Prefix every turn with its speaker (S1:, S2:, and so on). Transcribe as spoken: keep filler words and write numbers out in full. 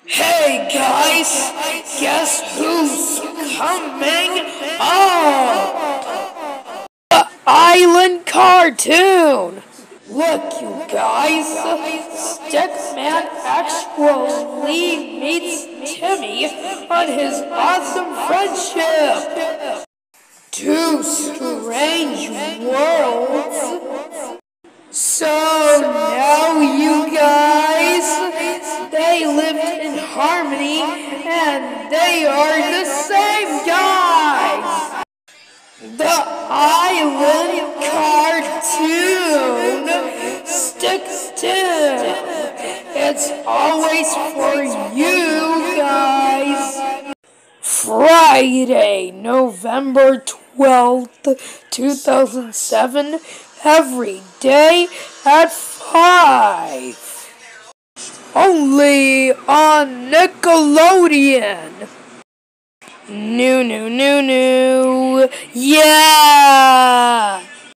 S1: Hey guys, guess who's coming up? The Island Cartoon! Look, you guys, Stickman actually meets Timmy on his awesome friendship. Two strange worlds. So now you guys, they lived in harmony and they are the same guys. The Island Cartoon, StickTim. It's always for you guys. Friday, November twelfth, two thousand seven, every day at five. Only on Nickelodeon. New, new, new, new. Yeah!